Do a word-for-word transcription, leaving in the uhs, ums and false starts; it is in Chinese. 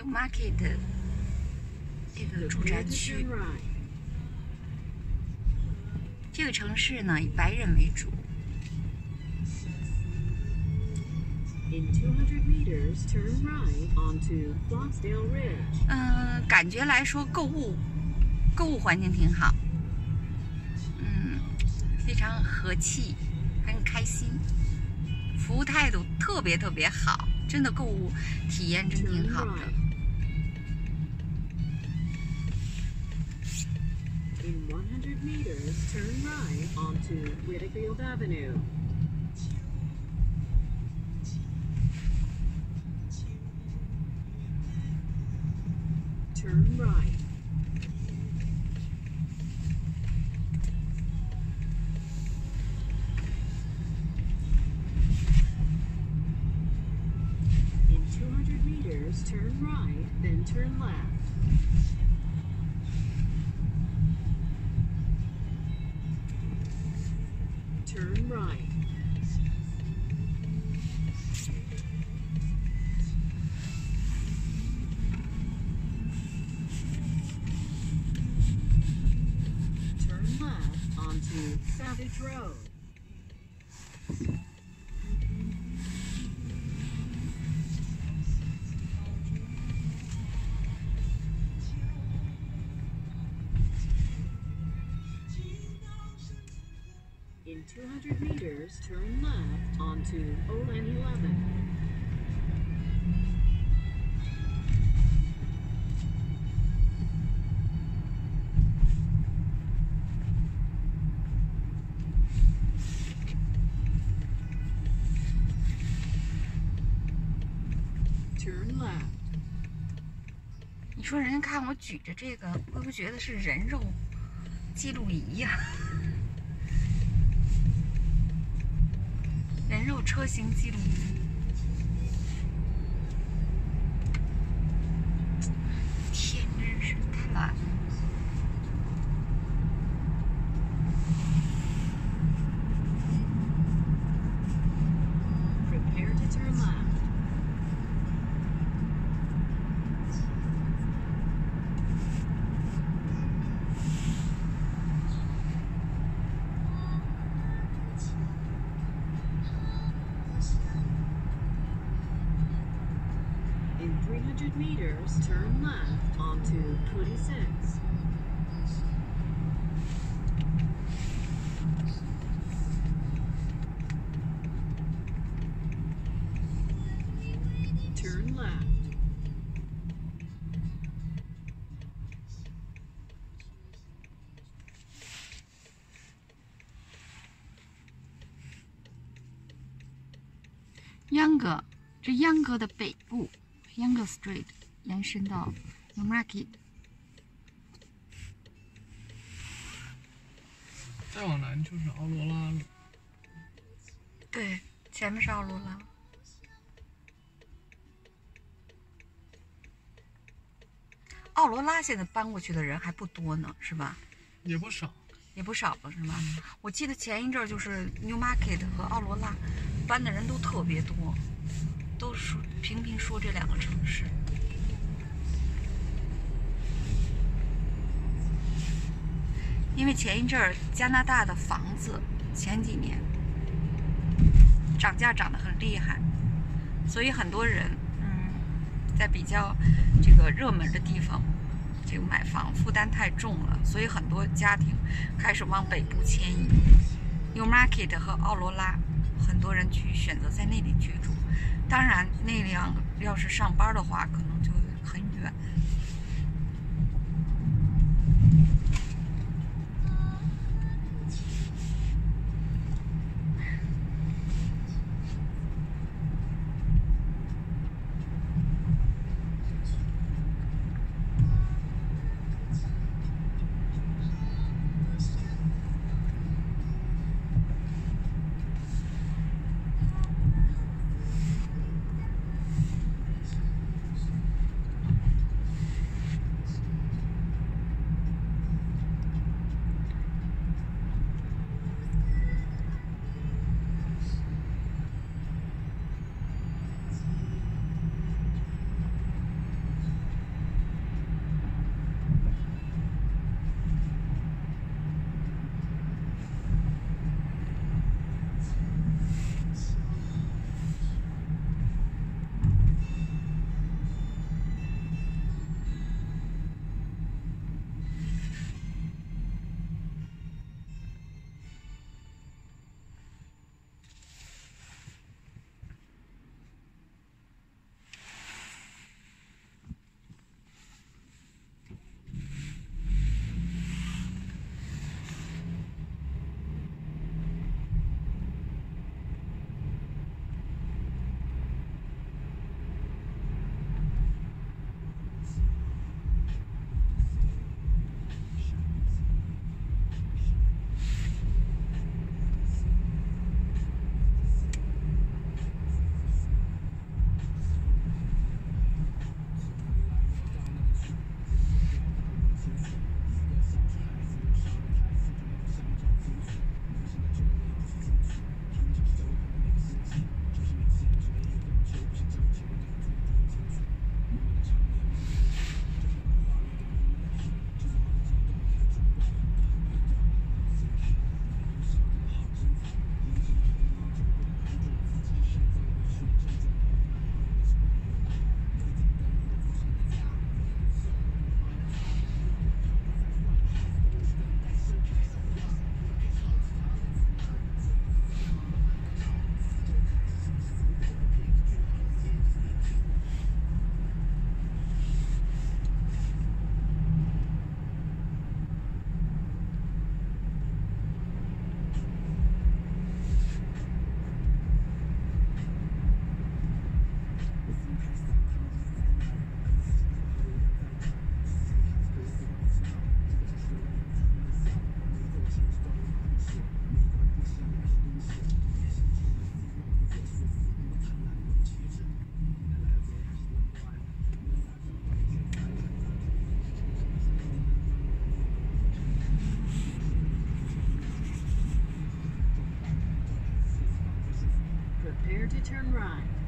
Newmarket 这个住宅区。这个城市呢以白人为主。 In two hundred meters, turn right onto Clonsdale Ridge. 嗯，感觉来说，购物，购物环境挺好，嗯，非常和气，很开心，服务态度特别特别好，真的购物体验真挺好的。 In one hundred meters, turn right onto Whitfield Avenue. Turn right. In two hundred meters, turn right, then turn left. Turn right. Onto Savage Road. In two hundred meters, turn left onto O N eleven. Turn left. 你说人家看我举着这个，会不会觉得是人肉记录仪呀、啊？人肉车型记录仪。天真是太蓝了。 Prepare to turn left. In three hundred meters, turn left onto twenty-six. Turn left. Younger， 这 Younger 的北部 ，Younger Street 延伸到 Newmarket。 再往南就是奥罗拉了。 对，前面是奥罗拉。奥罗拉现在搬过去的人还不多呢，是吧？ 也不少。 也不少了，是吗？嗯、我记得前一阵儿就是 Newmarket 和奥罗拉搬的人都特别多，都说频频说这两个城市。因为前一阵儿加拿大的房子前几年涨价涨得很厉害，所以很多人嗯在比较这个热门的地方。这个买房负担太重了，所以很多家庭开始往北部迁移。Newmarket 和奥罗拉，很多人去选择在那里居住。当然，那样要是上班的话，可能就很远。 to turn right.